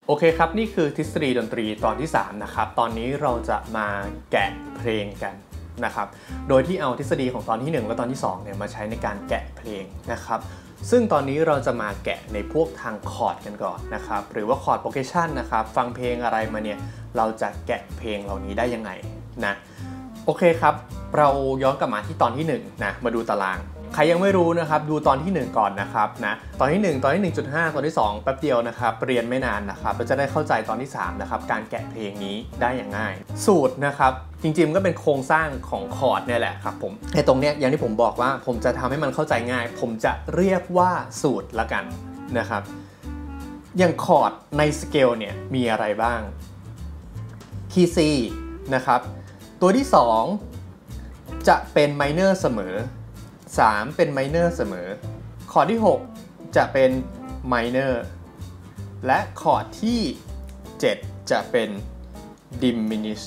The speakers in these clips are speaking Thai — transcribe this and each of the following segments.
โอเคครับนี่คือทฤษฎีดนตรีตอนที่3นะครับตอนนี้เราจะมาแกะเพลงกันนะครับโดยที่เอาทฤษฎีของตอนที่1และตอนที่2เนี่ยมาใช้ในการแกะเพลงนะครับซึ่งตอนนี้เราจะมาแกะในพวกทางคอร์ดกันก่อนนะครับหรือว่าคอร์ดโปรเกรสชันนะครับฟังเพลงอะไรมาเนี่ยเราจะแกะเพลงเหล่านี้ได้ยังไงนะโอเคครับเราย้อนกลับมาที่ตอนที่1นะมาดูตารางใครยังไม่รู้นะครับดูตอนที่1ก่อนนะครับนะตอนที่1ตอนที่ 1.5 ตอนที่2แป๊บเดียวนะครับเรียนไม่นานนะครับเราจะได้เข้าใจตอนที่3นะครับการแกะเพลงนี้ได้อย่างง่ายสูตรนะครับจริงๆก็เป็นโครงสร้างของคอร์ดเนี่ยแหละครับผมไอ้ตรงเนี้ยอย่างที่ผมบอกว่าผมจะทำให้มันเข้าใจง่ายผมจะเรียกว่าสูตรละกันนะครับอย่างคอร์ดในสเกลเนี่ยมีอะไรบ้างคีย์ C นะครับตัวที่2จะเป็นไมเนอร์เสมอ3เป็นไมเนอร์เสมอคอร์ดที่6จะเป็นไมเนอร์และคอร์ดที่7จะเป็น diminish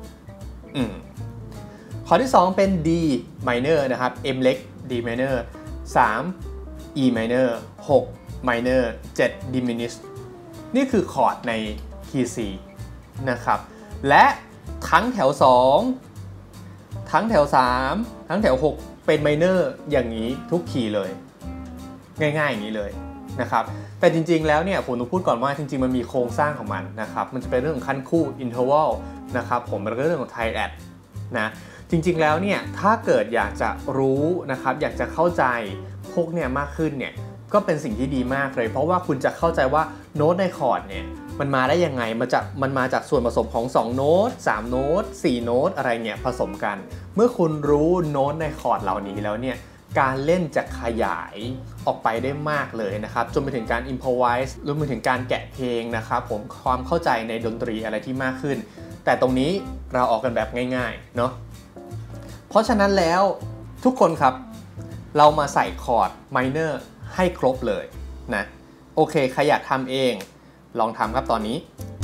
คอร์ดที่2เป็น D minor นะครับ M เล็ก D minor 3 E minor 6 minor 7 diminish นี่คือคอร์ดใน key C นะครับและทั้งแถว2ทั้งแถว3ทั้งแถว6เป็นไมเนอร์อย่างนี้ทุกคีย์เลยง่ายๆอย่างนี้เลยนะครับแต่จริงๆแล้วเนี่ยผมต้องพูดก่อนว่าจริงๆมันมีโครงสร้างของมันนะครับมันจะเป็นเรื่องของขั้นคู่ interval นะครับผมมันก็เรื่องของ triad นะจริงๆแล้วเนี่ยถ้าเกิดอยากจะรู้นะครับอยากจะเข้าใจพวกเนี่ยมากขึ้นเนี่ยก็เป็นสิ่งที่ดีมากเลยเพราะว่าคุณจะเข้าใจว่าโน้ตในคอร์ดเนี่ยมันมาได้ยังไงมันมาจากส่วนผสมของ2โน้ต3โน้ต4โน้ตอะไรเนี่ยผสมกันเมื่อคุณรู้โน้ตในคอร์ดเหล่านี้แล้วเนี่ยการเล่นจะขยายออกไปได้มากเลยนะครับจนไปถึงการ improvise รวมไปถึงการแกะเพลงนะครับผมความเข้าใจในดนตรีอะไรที่มากขึ้นแต่ตรงนี้เราออกกันแบบง่ายๆเนาะเพราะฉะนั้นแล้วทุกคนครับเรามาใส่คอร์ด minor ให้ครบเลยนะโอเคใครอยากทำเองลองทำครับตอนนี้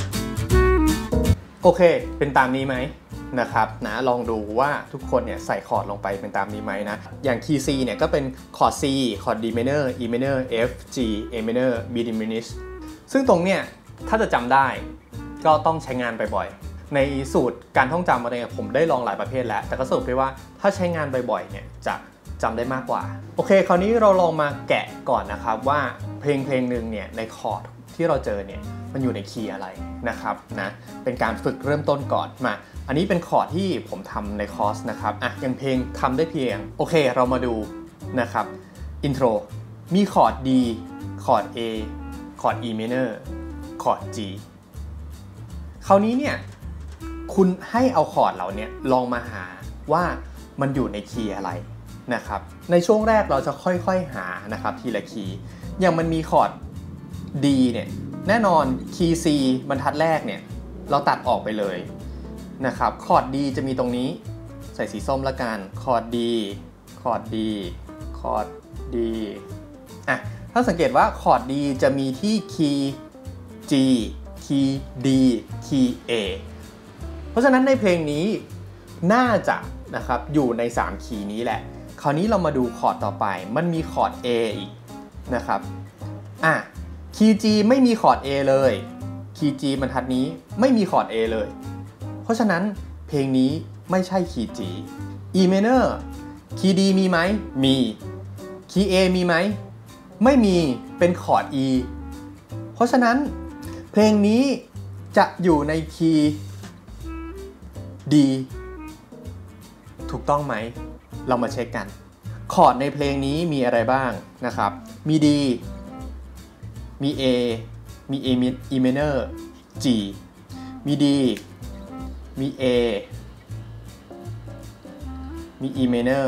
โอเคเป็นตามนี้ไหมนะครับนะลองดูว่าทุกคนเนี่ยใส่คอร์ดลงไปเป็นตามนี้ไหมนะอย่าง key C เนี่ยก็เป็นคอร์ด C คอร์ด D minor E minor F G A minor B diminished ซึ่งตรงเนี่ยถ้าจะจำได้ก็ต้องใช้งานบ่อยๆในสูตรการท่องจำอะไรผมได้ลองหลายประเภทแล้วแต่ก็สรุปได้ว่าถ้าใช้งานบ่อยๆเนี่ยจะจำได้มากกว่าโอเคคราวนี้เราลองมาแกะก่อนนะครับว่าเพลงหนึ่งเนี่ยในคอร์ดที่เราเจอเนี่ยมันอยู่ในคีย์อะไรนะครับนะเป็นการฝึกเริ่มต้นก่อนมาอันนี้เป็นคอร์ดที่ผมทำในคอร์สนะครับอย่างเพลงทำได้เพียงโอเคเรามาดูนะครับอินโทรมีคอร์ด D คอร์ด A คอร์ด E minor คอร์ด G คราวนี้เนี่ยคุณให้เอาคอร์ดเหล่านี้ลองมาหาว่ามันอยู่ในคีย์อะไรนะครับในช่วงแรกเราจะค่อยๆหานะครับทีละคีย์อย่างมันมีคอร์ด D เนี่ยแน่นอนคีย์ C บรรทัดแรกเนี่ยเราตัดออกไปเลยนะครับคอร์ด D จะมีตรงนี้ใส่สีส้มละกันคอร์ด D คอร์ด D คอร์ด D ถ้าสังเกตว่าคอร์ด D จะมีที่คีย์ G คีย์ D คีย์ A เพราะฉะนั้นในเพลงนี้น่าจะนะครับอยู่ใน3คีย์นี้แหละคราวนี้เรามาดูคอร์ดต่อไปมันมีคอร์ด A อีกนะครับคีย์ G ไม่มีคอร์ด A เลยคีย์ G บรรทัดนี้ไม่มีคอร์ด A เลยเพราะฉะนั้นเพลงนี้ไม่ใช่คีย์ G E minor คีย์ D มีไหมมีคีย์ A มีไหมไม่มีเป็นคอร์ด E เพราะฉะนั้นเพลงนี้จะอยู่ในคีย์ D ถูกต้องไหมเรามาเช็คกันคอร์ดในเพลงนี้มีอะไรบ้างนะครับมี D มี A มี E minor G มี D มี A มี E minor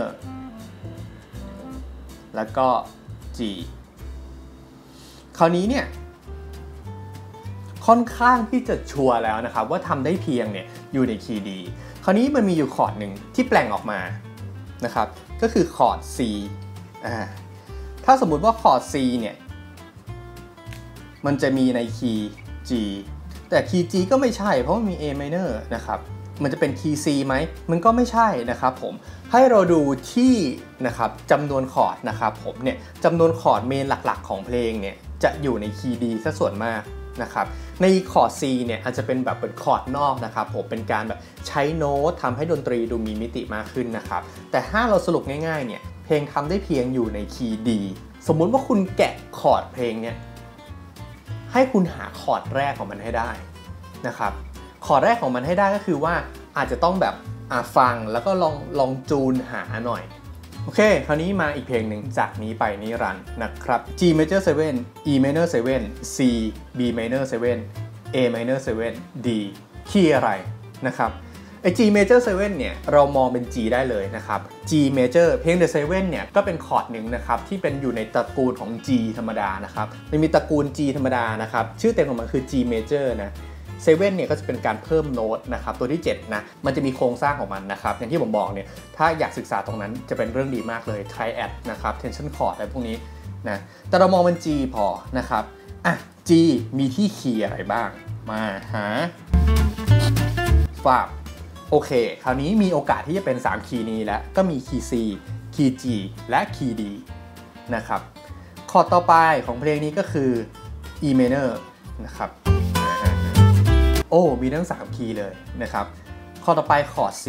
แล้วก็ G คราวนี้เนี่ยค่อนข้างที่จะชัวร์แล้วนะครับว่าทำได้เพียงเนี่ยอยู่ในคีย์ D คราวนี้มันมีอยู่คอร์ดหนึ่งที่แปลงออกมานะครับก็คือคอร์ด C ถ้าสมมุติว่าคอร์ด C เนี่ยมันจะมีในคีย์ G แต่คีย์ G ก็ไม่ใช่เพราะมันมี A minor นะครับมันจะเป็นคีย์ C ไหมมันก็ไม่ใช่นะครับผมให้เราดูที่นะครับจำนวนคอร์ดนะครับผมเนี่ยจำนวนคอร์ดเมนหลักๆของเพลงเนี่ยจะอยู่ในคีย์ D ซะส่วนมากนะครับในคอร์ด C เนี่ยอาจจะเป็นแบบเป็นคอร์ดนอกนะครับผมเป็นการแบบใช้โน้ตทำให้ดนตรีดูมีมิติมากขึ้นนะครับแต่ถ้าเราสรุปง่ายๆเนี่ยเพลงทำได้เพียงอยู่ในคีย์ D สมมุติว่าคุณแกะคอร์ดเพลงเนี่ยให้คุณหาคอร์ดแรกของมันให้ได้นะครับคอร์ดแรกของมันให้ได้ก็คือว่าอาจจะต้องแบบฟังแล้วก็ลองจูนหาหน่อยโอเคคราวนี้มาอีกเพลงหนึ่งจากนี้ไปนิรันดร์นะครับ G major 7 E minor 7 C B minor 7 A minor 7 D คีย์อะไรนะครับไอ้ G major 7เนี่ยเรามองเป็น G ได้เลยนะครับ G major เพลง The 7เนี่ยก็เป็นคอร์ดหนึ่งนะครับที่เป็นอยู่ในตระกูลของ G ธรรมดานะครับมันมีตระกูล G ธรรมดานะครับชื่อเต็มของมันคือ G major นะ7เนี่ยก็จะเป็นการเพิ่มโน้ตนะครับตัวที่7นะมันจะมีโครงสร้างของมันนะครับอย่างที่ผมบอกเนี่ยถ้าอยากศึกษาตรงนั้นจะเป็นเรื่องดีมากเลย triad นะครับ tension chord อะไรพวกนี้นะแต่เรามองเป็น G พอนะครับG มีที่คีย์อะไรบ้างมาหาฝากโอเคคราวนี้มีโอกาสที่จะเป็น3คีย์นี้แล้วก็มีคีย์ C คีย์ G และคีย์ D นะครับคอร์ดต่อไปของเพลงนี้ก็คือ E minor นะครับโอ้มีทั้ง3คีย์เลยนะครับคอร์ดต่อไปคอร์ด C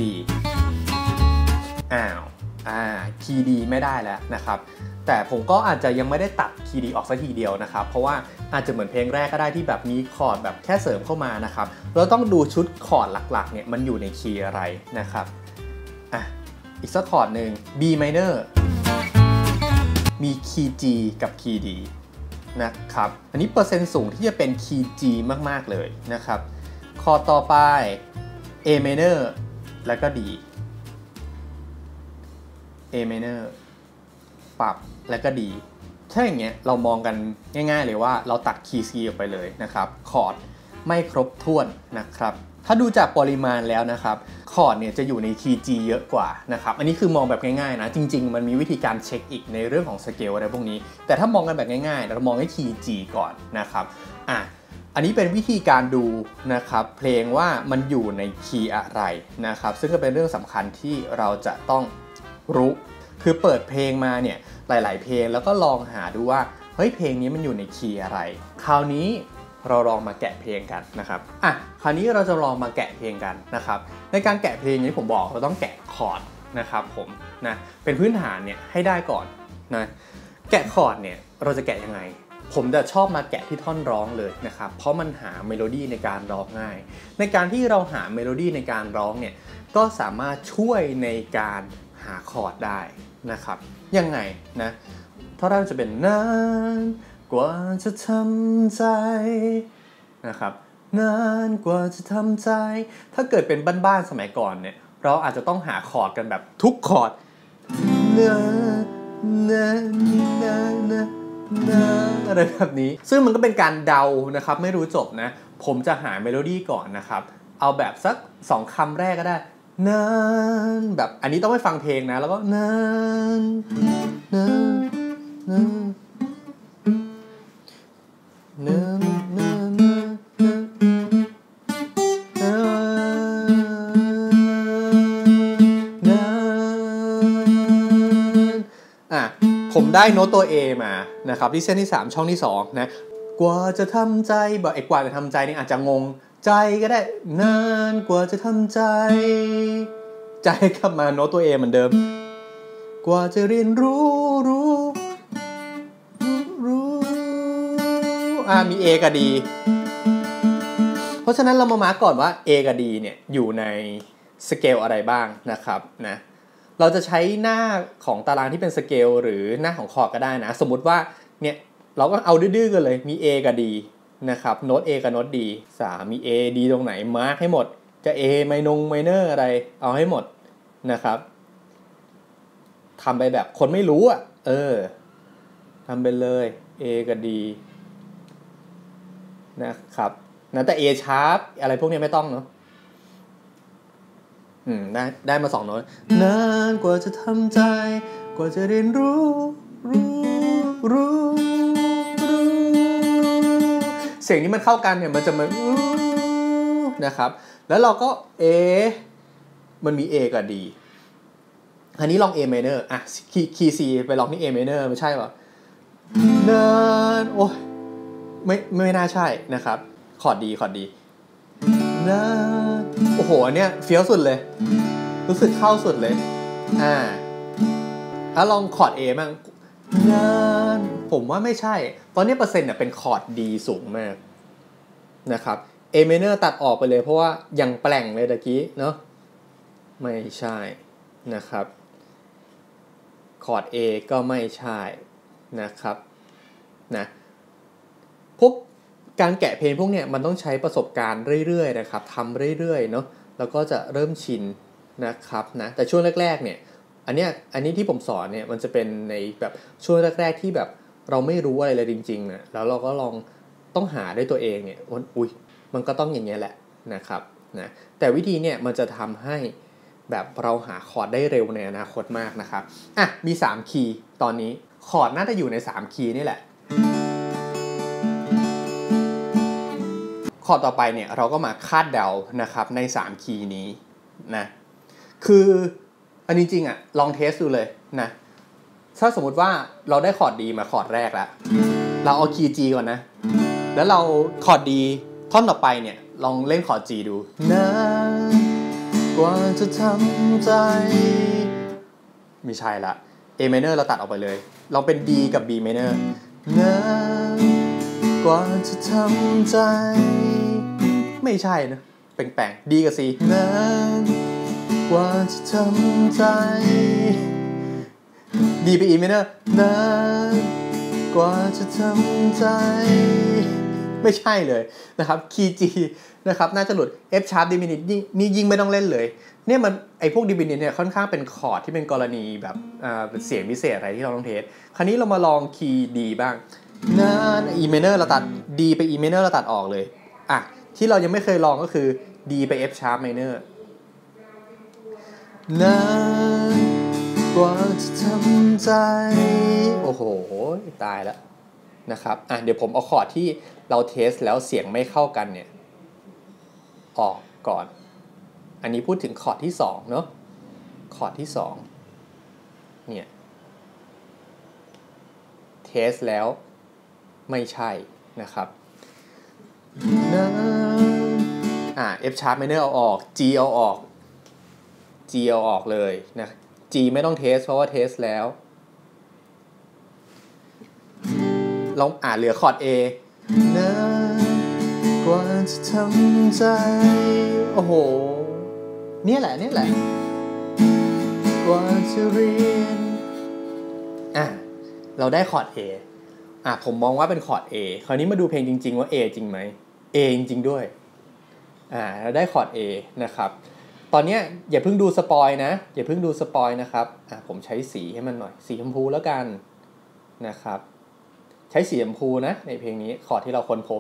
คีย์ D ไม่ได้แล้วนะครับแต่ผมก็อาจจะยังไม่ได้ตัดคีย์ D ออกสักทีเดียวนะครับเพราะว่าอาจจะเหมือนเพลงแรกก็ได้ที่แบบมีคอร์ดแบบแค่เสริมเข้ามานะครับเราต้องดูชุดคอร์ดหลักๆเนี่ยมันอยู่ในคีย์อะไรนะครับอีกสักคอร์ดหนึ่ง B minor มีคีย์ G กับคีย์ D นะครับอันนี้เปอร์เซ็นต์สูงที่จะเป็นคีย์ G มากๆเลยนะครับคอร์ดต่อไป A minor แล้วก็ D A minor ปรับแล้วก็ D ถ้าอย่างเงี้ยเรามองกันง่ายๆเลยว่าเราตัดคีย์ C ออกไปเลยนะครับคอร์ดไม่ครบถ้วนนะครับถ้าดูจากปริมาณแล้วนะครับคอร์ดเนี่ยจะอยู่ในคีย์ G เยอะกว่านะครับอันนี้คือมองแบบง่ายๆนะจริงๆมันมีวิธีการเช็คอีกในเรื่องของสเกลอะไรพวกนี้แต่ถ้ามองกันแบบง่ายๆเรามองให้คีย์ G ก่อนนะครับอันนี้เป็นวิธีการดูนะครับเพลงว่ามันอยู่ในคีย์อะไรนะครับซึ่งก็เป็นเรื่องสำคัญที่เราจะต้องรู้คือเปิดเพลงมาเนี่ยหลายๆเพลงแล้วก็ลองหาดูว่าเฮ้ยเพลงนี้มันอยู่ในคีย์อะไรคราวนี้เราลองมาแกะเพลงกันนะครับคราวนี้เราจะลองมาแกะเพลงกันนะครับในการแกะเพลงนี้ผมบอกเราต้องแกะคอร์ดนะครับผมนะเป็นพื้นฐานเนี่ยให้ได้ก่อนนะแกะคอร์ดเนี่ยเราจะแกะยังไงผมจะชอบมาแกะที่ท่อนร้องเลยนะครับเพราะมันหาเมโลดี้ในการร้องง่ายในการที่เราหาเมโลดี้ในการร้องเนี่ยก็สามารถช่วยในการหาคอร์ดได้นะครับยังไงนะท่อนแรกจะเป็นนานกว่าจะทำใจนะครับนานกว่าจะทำใจถ้าเกิดเป็นบ้านๆสมัยก่อนเนี่ยเราอาจจะต้องหาคอร์ดกันแบบทุกคอร์ดอะไรแบบนี้ซึ่งมันก็เป็นการเดานะครับไม่รู้จบนะผมจะหาเมโลดี้ก่อนนะครับเอาแบบสัก2คำแรกก็ได้นานแบบอันนี้ต้องไปฟังเพลงนะแล้วก็นานผมได้โน้ตตัว A มานะครับที่เส้นที่3ช่องที่2นะกว่าจะทำใจบอกกว่าจะทำใจนี่อาจจะงงใจก็ได้นานกว่าจะทำใจใจกลับมาโน้ตตัว A เหมือนเดิมกว่าจะเรียนรู้มี A กับ D เพราะฉะนั้นเรามามาร์กก่อนว่า A กับ D เนี่ยอยู่ในสเกลอะไรบ้างนะครับนะเราจะใช้หน้าของตารางที่เป็นสเกลหรือหน้าของคอร์ดก็ได้นะสมมุติว่าเนี่ยเราก็เอาดื้อๆกันเลยมี A กับ D นะครับโน้ต A กับโน้ต D 3มี A D ตรงไหนมาร์กให้หมดจะ A ไมเนอร์อะไรเอาให้หมดนะครับทำไปแบบคนไม่รู้ทำไปเลย A กับ D นะครับนะแต่ A sharp อะไรพวกนี้ไม่ต้องเนาะได้มา2โน้ตนานกว่าจะทำใจกว่าจะเรียนรู้เสียงนี้มันเข้ากันเนี่ยมันจะเหมือนนะครับแล้วเราก็มันมี A กับ D อันนี้ลอง A minor คีย์ C ไปลองที่ A minor ไม่ใช่ป่ะนานโอ้ยไม่น่าใช่นะครับคอร์ดดีนะโอ้โหเนี่ยเฟี้ยวสุดเลยรู้สึกเข้าสุดเลยถ้าลองคอร์ด A มั่งนะผมว่าไม่ใช่ตอนนี้เปอร์เซ็นต์เนี่ยเป็นคอร์ด D สูงมากนะครับ A minor ตัดออกไปเลยเพราะว่ายังแปลงเลยตะกี้เนาะไม่ใช่นะครับคอร์ด A ก็ไม่ใช่นะครับนะพวกการแกะเพลงพวกเนี้ยมันต้องใช้ประสบการณ์เรื่อยๆนะครับทำเรื่อยๆเนาะแล้วก็จะเริ่มชินนะครับนะแต่ช่วงแรกๆเนี่ยอันนี้ที่ผมสอนเนี่ยมันจะเป็นในแบบช่วงแรกๆที่แบบเราไม่รู้อะไรเลยจริงๆนะแล้วเราก็ลองต้องหาด้วยตัวเองเนี่ยอุ้ยมันก็ต้องอย่างเงี้ยแหละนะครับนะแต่วิธีเนี่ยมันจะทำให้แบบเราหาคอร์ดได้เร็วในอนาคตมากนะครับมี3คีย์ตอนนี้คอร์ดน่าจะอยู่ใน3คีย์นี่แหละคอร์ดต่อไปเนี่ยเราก็มาคาดเดานะครับใน3คีย์นี้นะคืออันจริงๆลองเทสดูเลยนะถ้าสมมุติว่าเราได้คอร์ดดีมาคอร์ดแรกแล้วเราเอาคีย์ G ก่อนนะแล้วเราคอร์ดดีท่อนต่อไปเนี่ยลองเล่นคอร์ด G ดูนะกว่าจะทำใจไม่ใช่ละ A minor เราตัดออกไปเลยลองเป็น D กับ B minor นะกว่าจะทำใจไม่ใช่นะแปลงๆ D กับ C นะกว่าจะทำใจ D ไป E minor นะกว่าจะทำใจไม่ใช่เลยนะครับคีย์ G นะครับน่าจะหลุด F sharp diminished นี่ยิ่งไม่ต้องเล่นเลยเนี่ยมันไอพวก diminished เนี่ยค่อนข้างเป็นคอร์ดที่เป็นกรณีแบบเสียงพิเศษอะไรที่เราต้องเทสคราวนี้เรามาลองคีย์ D บ้างนะ E minor เราตัด D ไป E minor เราตัดออกเลยที่เรายังไม่เคยลองก็คือ D ไป F sharp minor นะกว่าจะทำใจโอ้โหตายแล้วนะครับเดี๋ยวผมเอาคอร์ดที่เราเทสแล้วเสียงไม่เข้ากันเนี่ยออกก่อนอันนี้พูดถึงคอร์ดที่2เนาะคอร์ดที่2เนี่ยเทสแล้วไม่ใช่นะครับF sharp minor เอาออก G เอาออก G เอาออกเลยนะ G ไม่ต้องเทสเพราะว่าเทสแล้วลองเหลือคอร์ด A นะกว่าจะทำใจโอ้โหเนี่ยแหละกว่าจะเรียนเราได้คอร์ด A ผมมองว่าเป็นคอร์ด A คราวนี้มาดูเพลงจริงๆว่า A จริงไหม A จริงๆด้วยเราได้คอร์ด A นะครับตอนนี้อย่าเพิ่งดูสปอยนะครับผมใช้สีให้มันหน่อยสีชมพูแล้วกันนะครับใช้สีชมพูนะในเพลงนี้คอร์ดที่เราค้นพบ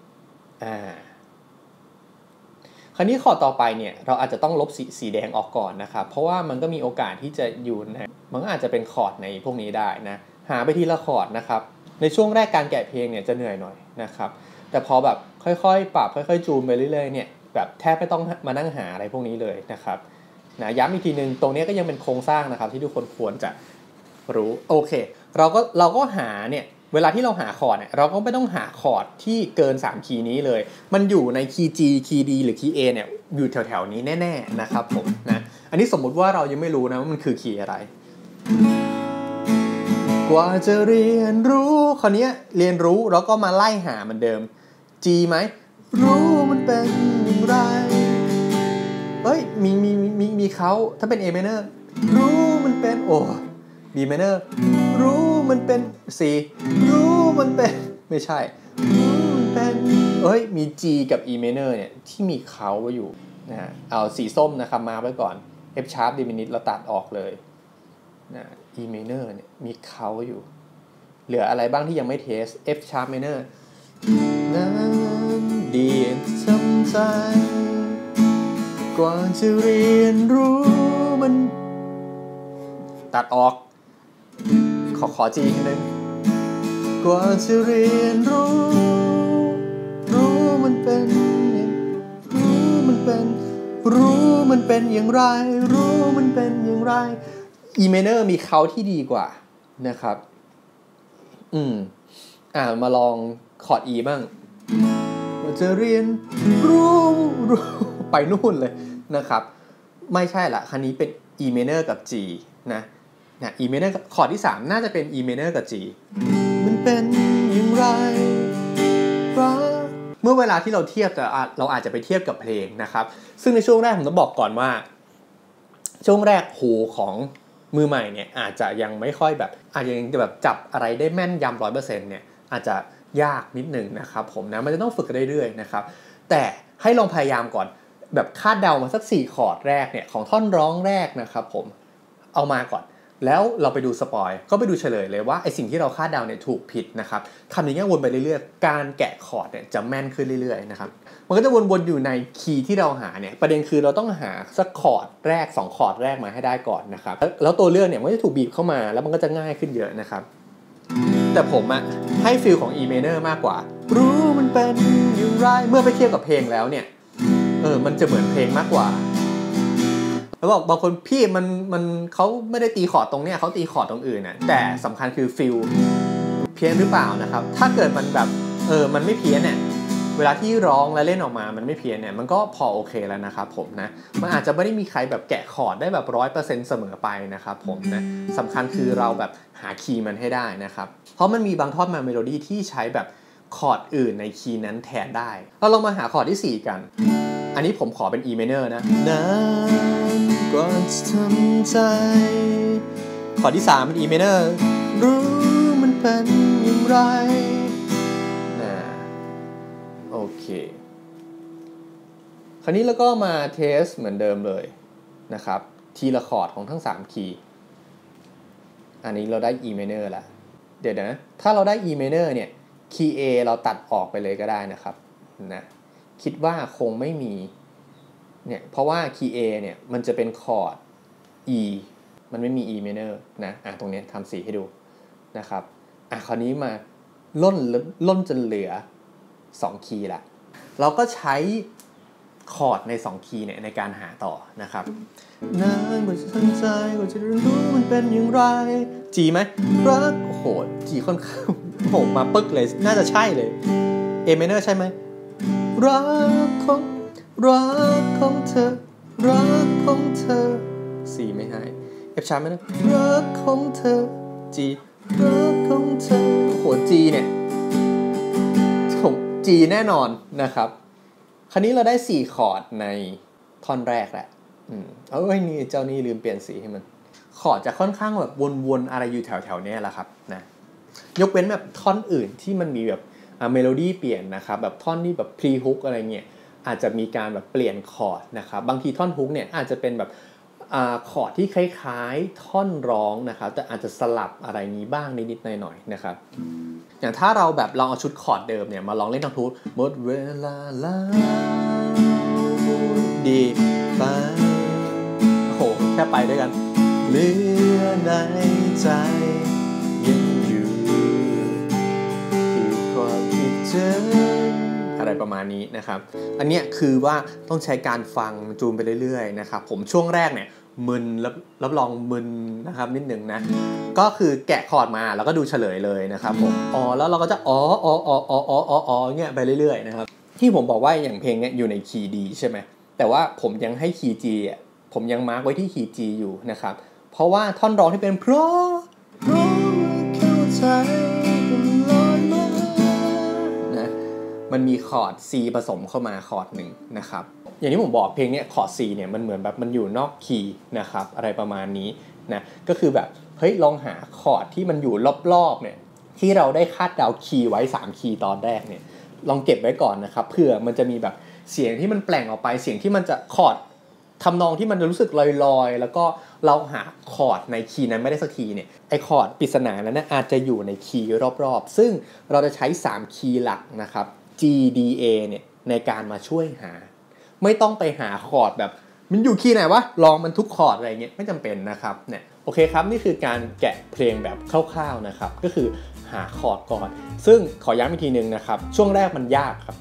คราวนี้คอร์ดต่อไปเนี่ยเราอาจจะต้องลบสีแดงออกก่อนนะครับเพราะว่ามันก็มีโอกาสที่จะอยู่มันก็อาจจะเป็นคอร์ดในพวกนี้ได้นะหาไปทีละคอร์ดนะครับในช่วงแรกการแกะเพลงเนี่ยจะเหนื่อยหน่อยนะครับแต่พอแบบค่อยๆปรับค่อยๆจูนไปเรื่อยๆเนี่ยแบบแทบไม่ต้องมานั่งหาอะไรพวกนี้เลยนะครับย้ำอีกทีนึงตรงนี้ก็ยังเป็นโครงสร้างนะครับที่ทุกคนควรจะรู้โอเคเราก็หาเนี่ยเวลาที่เราหาคอร์ดเนี่ยเราก็ไม่ต้องหาคอร์ดที่เกิน3คีย์นี้เลยมันอยู่ในคีย์ G คีย์ D หรือคีย์ A เนี่ยอยู่แถวๆนี้แน่ๆนะครับผมนะอันนี้สมมุติว่าเรายังไม่รู้นะว่ามันคือคีย์อะไรกว่าจะเรียนรู้คราวนี้เรียนรู้แล้วก็มาไล่หาเหมือนเดิม G ไหมรู้มันเป็นอย่างไรมีเขาถ้าเป็น A minor รู้มันเป็นB minor รู้มันเป็น C รู้มันเป็นไม่ใช่รู้มันเป็นมี G กับ E minor เนี่ยที่มีเขาไว้อยู่นะเอาสีส้มนะครับมาไว้ก่อน F sharp diminished เราตัดออกเลยนะ E minor เนี่ยมีเขาไว้อยู่เหลืออะไรบ้างที่ยังไม่เทส F sharp minor นั้นดีทำใจกว่าจะเรียนรู้มันตัดออกขอ G นิดนึงกว่าจะเรียนรู้มันเป็นอย่างไรรู้มันเป็นอย่างไร E minor มีเขาที่ดีกว่านะครับมาลองคอร์ด E บ้างเราจะเรียนรู้ไปนู่นเลยนะครับไม่ใช่ละครั้นี้เป็น E minor กับ G นะ E minor คอร์ดที่3น่าจะเป็น E minor กับ G มันเป็นอย่างไรเมื่อเวลาที่เราเทียบเราอาจจะไปเทียบกับเพลงนะครับซึ่งในช่วงแรกผมต้องบอกก่อนว่าช่วงแรกหูของมือใหม่เนี่ยอาจจะยังไม่ค่อยแบบอาจจะยังแบบจับอะไรได้แม่นยำ 100% เนี่ยอาจจะยากนิดนึงนะครับผมนะมันจะต้องฝึกกันเรื่อยๆนะครับแต่ให้ลองพยายามก่อนแบบคาดเดามาสัก4คอร์ดแรกเนี่ยของท่อนร้องแรกนะครับผมเอามาก่อนแล้วเราไปดูสปอยก็ไปดูเฉลยเลยว่าไอสิ่งที่เราคาดเดาเนี่ยถูกผิดนะครับทำอย่างนี้วนไปเรื่อยๆการแกะคอร์ดเนี่ยจะแม่นขึ้นเรื่อยๆนะครับมันก็จะวนๆอยู่ในคีย์ที่เราหาเนี่ยประเด็นคือเราต้องหาสักคอร์ดแรก2คอร์ดแรกมาให้ได้ก่อนนะครับแล้วตัวเลือกเนี่ยมันจะถูกบีบเข้ามาแล้วมันก็จะง่ายขึ้นเยอะนะครับแต่ผมอะให้ฟีลของ E minor มากกว่ารู้มันเป็นอย่างไรเมื่อไปเทียบกับเพลงแล้วเนี่ยมันจะเหมือนเพลงมากกว่าแล้วบอกบางคนพี่มันเขาไม่ได้ตีคอร์ดตรงเนี้ยเขาตีคอร์ดตรงอื่นน่ะแต่สำคัญคือฟีลเพี้ยนหรือเปล่านะครับถ้าเกิดมันแบบมันไม่เพี้ยนเนี่ยเวลาที่ร้องและเล่นออกมามันไม่เพี้ยนเนี่ยมันก็พอโอเคแล้วนะครับผมนะมันอาจจะไม่ได้มีใครแบบแกะคอร์ดได้แบบ 100% เสมอไปนะครับผมนะสำคัญคือเราแบบหาคีย์มันให้ได้นะครับเพราะมันมีบางท่อนเมโลดี้ที่ใช้แบบคอร์ดอื่นในคีย์นั้นแทนได้เราลองมาหาคอร์ดที่4กันอันนี้ผมขอเป็น E minor นะนานกว่าจะทำใจคอร์ดที่3เป็น E minor รู้มันเป็นอย่างไรโอเคคราวนี้เราก็มาเทสเหมือนเดิมเลยนะครับทีละคอร์ดของทั้ง3คีย์อันนี้เราได้ E minor แล้วเดี๋ยวนะถ้าเราได้ E minor เนี่ยคีย์ A เราตัดออกไปเลยก็ได้นะครับนะคิดว่าคงไม่มีเนี่ยเพราะว่าคีย์ A เนี่ยมันจะเป็นคอร์ด E มันไม่มี E minor นะตรงนี้ทำสีให้ดูนะครับคราวนี้มาล่นจนเหลือ2คีย์ละเราก็ใช้คอร์ดใน2คีย์เนี่ยในการหาต่อนะครับนานกว่าจะทำใจกว่าจะรู้มันเป็นอย่างไร G ไหมรักโอ้โห G ค่อนข้างโหมาปึ๊กเลยน่าจะใช่เลย A minor ใช่ไหมรักของเธอรักของเธอ C ไม่ให้ F sharp ไหมนะรักของเธอ G รักของเธอโอ้โห G เนี่ยG แน่นอนนะครับคราวนี้เราได้4คอร์ดในท่อนแรกแหละนี่เจ้านี่ลืมเปลี่ยนสีให้มันคอร์ดจะค่อนข้างแบบวนๆอะไรอยู่แถวๆนี้แหละครับนะยกเว้นแบบท่อนอื่นที่มันมีแบบเมโลดี้เปลี่ยนนะครับแบบท่อนที่แบบพรีฮุกอะไรเงี้ยอาจจะมีการแบบเปลี่ยนคอร์ดนะครับบางทีท่อนฮุกเนี่ยอาจจะเป็นแบบคอร์ดที่คล้ายๆท่อนร้องนะครับแต่อาจจะสลับอะไรนี้บ้างนิดๆหน่อยๆนะครับอย่างถ้าเราแบบลองเอาชุดคอร์ดเดิมเนี่ยมาลองเล่นท่อนฮุกหมดเวลาแล้วดีไปโอ้โหแค่ไปด้วยกันเหลือในใจยังอยู่คือความคิดถึงอะไรประมาณนี้นะครับอันเนี้ยคือว่าต้องใช้การฟังจูนไปเรื่อยๆนะครับผมช่วงแรกเนี่ยมึนรับรองมึนนะครับนิดนึงนะก็คือแกะคอร์ดมาแล้วก็ดูเฉลยเลยนะครับผมแล้วเราก็จะเงี้ยไปเรื่อยๆนะครับที่ผมบอกว่าอย่างเพลงเนี้ยอยู่ในคีย์ D ใช่ไหมแต่ว่าผมยังให้คีย์ G ผมยังมาร์กไว้ที่คีย์ G อยู่นะครับเพราะว่าท่อนร้องที่เป็นเพราะเข้าใจกันลอยมานะมันมีคอร์ด C ผสมเข้ามาคอร์ดหนึ่งนะครับอย่างที่ผมบอกเพลงนี้คอร์ด C เนี่ยมันเหมือนแบบมันอยู่นอกคีย์นะครับอะไรประมาณนี้นะก็คือแบบเฮ้ยลองหาคอร์ดที่มันอยู่รอบๆเนี่ยที่เราได้คาดเดาคีย์ไว้3คีย์ตอนแรกเนี่ยลองเก็บไว้ก่อนนะครับเผื่อมันจะมีแบบเสียงที่มันแปลงออกไปเสียงที่มันจะคอร์ดทำนองที่มันรู้สึกลอยๆแล้วก็เราหาคอร์ดในคีย์นั้นไม่ได้สักทีเนี่ยไอคอร์ดปริศนานั้นนะอาจจะอยู่ในคีย์รอบๆซึ่งเราจะใช้3คีย์หลักนะครับ G D A เนี่ยในการมาช่วยหาไม่ต้องไปหาคอร์ดแบบมันอยู่คีย์ไหนวะลองมันทุกคอร์ดอะไรเงี้ยไม่จำเป็นนะครับเนี่ยโอเคครับนี่คือการแกะเพลงแบบคร่าวๆนะครับก็คือหาคอร์ดก่อนซึ่งขอย้ำอีกทีนึงนะครับช่วงแรกมันยากครับ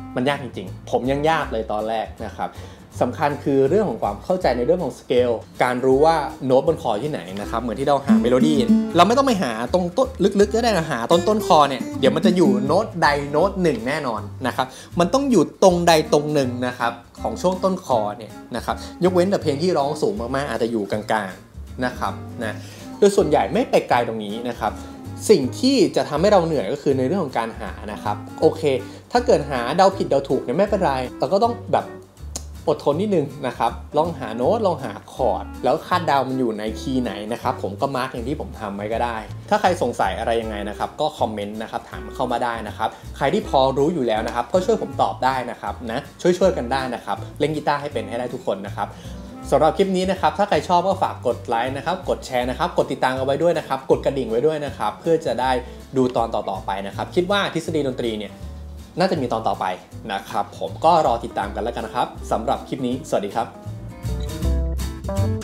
มันยากจริงๆผมยังยากเลยตอนแรกนะครับสำคัญคือเรื่องของความเข้าใจในเรื่องของสเกลการรู้ว่าโน้ตบนคอที่ไหนนะครับเหมือนที่เราหาเมโลดี้เราไม่ต้องไปหาตรงต้นลึกๆก็ได้นะหาต้นคอเนี่ยเดี๋ยวมันจะอยู่โน้ตใดโน้ตหนึ่งแน่นอนนะครับมันต้องอยู่ตรงใดตรงหนึ่งนะครับของช่วงต้นคอเนี่ยนะครับยกเว้นแต่เพลงที่ร้องสูงมากๆอาจจะอยู่กลางๆนะครับนะโดยส่วนใหญ่ไม่ไปไกลตรงนี้นะครับสิ่งที่จะทำให้เราเหนื่อยก็คือในเรื่องของการหานะครับโอเคถ้าเกิดหาเดาผิดเดาถูกเนี่ยไม่เป็นไรแต่ก็ต้องแบบอดทนนิดนึงนะครับลองหาโน้ตลองหาคอร์ดแล้วคาดเดามันอยู่ในคีย์ไหนนะครับผมก็มาร์กอย่างที่ผมทำไว้ก็ได้ถ้าใครสงสัยอะไรยังไงนะครับก็คอมเมนต์นะครับถามเข้ามาได้นะครับใครที่พอรู้อยู่แล้วนะครับก็ช่วยผมตอบได้นะครับนะช่วยกันได้นะครับเล่นกีตาร์ให้เป็นให้ได้ทุกคนนะครับสำหรับคลิปนี้นะครับถ้าใครชอบก็ฝากกดไลค์นะครับกดแชร์นะครับกดติดตามเอาไว้ด้วยนะครับกดกระดิ่งไว้ด้วยนะครับเพื่อจะได้ดูตอนต่อๆไปนะครับคิดว่าทฤษฎีดนตรีเนี่ยน่าจะมีตอนต่อไปนะครับผมก็รอติดตามกันแล้วกันนะครับสำหรับคลิปนี้สวัสดีครับ